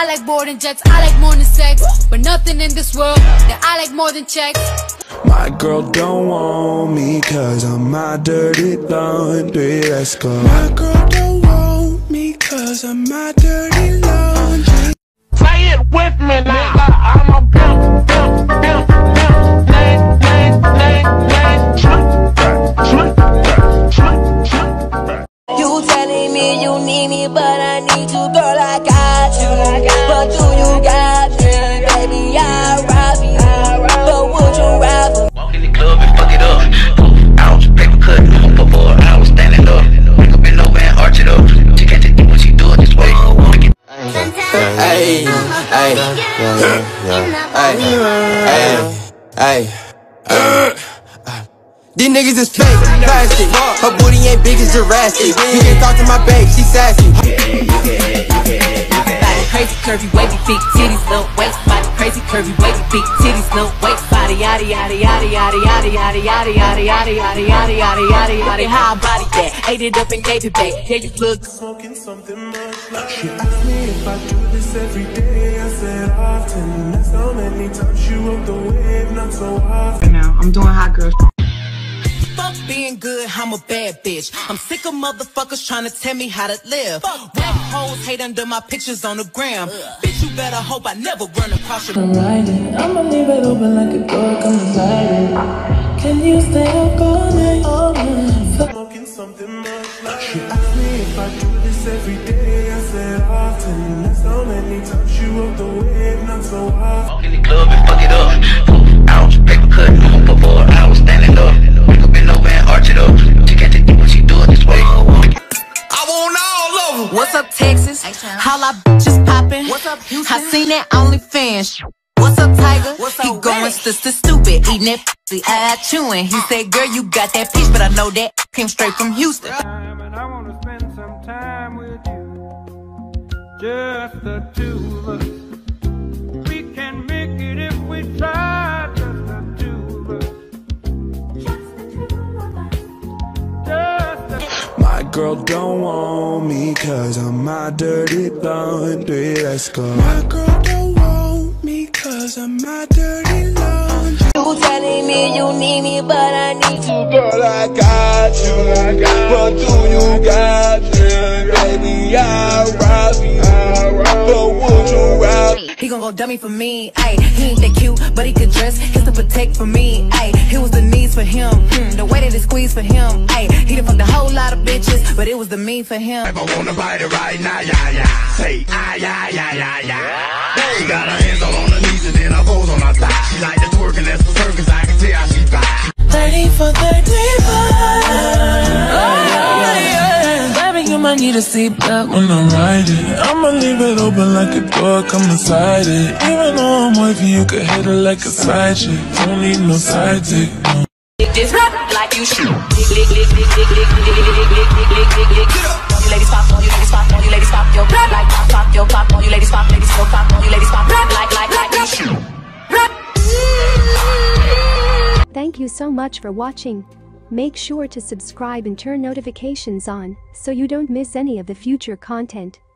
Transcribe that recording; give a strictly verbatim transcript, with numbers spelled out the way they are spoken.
like boarding jets, I like more than sex, but nothing in this world that I like more than checks. My girl don't want me cause I'm my dirty laundry. Let's go. My girl don't want me cause I'm my dirty laundry. Say it with me now. I'm a pimp, pimp, pimp, pimp. Name, name, name, name. Slip, slip, slip, slip. You telling me you need me, but I need you, girl. I got you. But do you got me, baby? I'll rob you. But would you rather walk in the club and fuck it up? Ounce paper cut, home for four hours standing up. Wake up in over and arch it up. She can't take what she doing this way. Hey, hey, hey, hey, hey. These niggas is fake, plastic. Her booty ain't big as Jurassic. You can talk to my babe, she sassy. Crazy curvy wavy feet, titties, little waist body. Crazy curvy wavy feet, titties, little waist body. Yada yada yada yada yada yada yada yada yada yada yada yada yada yada. How I body that, ate it up and gave it back. Yeah, you look Smoking something much like. She asked me if I do this every day. I said often. That's how many times you rode the wave, not so often. Now I'm doing hot girl. fuck being good, I'm a bad bitch. I'm sick of motherfuckers trying to tell me how to live. Whack hoes hate under my pictures on the gram. Bitch, you better hope I never run across your. I'ma leave it open like a door, come inside it. Can you stay up all night, all night? Smoking something much like. She asked me if I do this every day. I said often. That's how many times you rode the wave, not so often. Walk in the club and fuck it up. Ounce paper cut, home for four hours standing up. Wake up in over and arch it up. She can't take what she doing this way. I want all of them. What's up, Texas? How I bitches poppin'? What's up, Houston? I seen that OnlyFans. What's up, Tiger? What's up, he going sister stupid, eating that pussy, eye chewing. He said, girl, you got that peach, but I know that came straight from Houston. And I want to spend some time with you, just the two of us. We can make it if we try, just the two of us. Just the My girl don't want me cause I'm my dirty laundry. Let's go. My girl don't want me cause I'm my dirty laundry. you telling me you need me, but I need you, Girl, I got you. But do you got me? Baby, I'll rob you. But would you rob me? He gon' go dummy for me, ayy. He ain't that cute, but he could dress. He's to protect for me, ayy. It was the needs for him, mm, the way that it squeezed for him, ayy. He done fucked a whole lot of bitches, but it was the me for him. If I wanna bite it right now, yeah, yeah. Say, ah, yeah, yeah, yeah, yeah. She got her hands all on her knees and then her toes on her thigh. She like to twerk and that's for certain cause I can tell she fine. thirty for thirty-five. Baby, you might need a seatbelt when I'm riding. I'ma leave it open like a door, come inside it. Even though I'm wifey, you can hit it like a side chick. Don't need no side chick, no. This rap like you shoot. Lick, lick, lick, lick, lick, lick, lick, lick, lick, lick, lick, lick, lick. You ladies pop on, you ladies pop on, you ladies pop your rap like pop, pop your pop on, you ladies pop, ladies go pop on, you ladies pop rap like, like, like you shoot. Thank you so much for watching. Make sure to subscribe and turn notifications on so you don't miss any of the future content.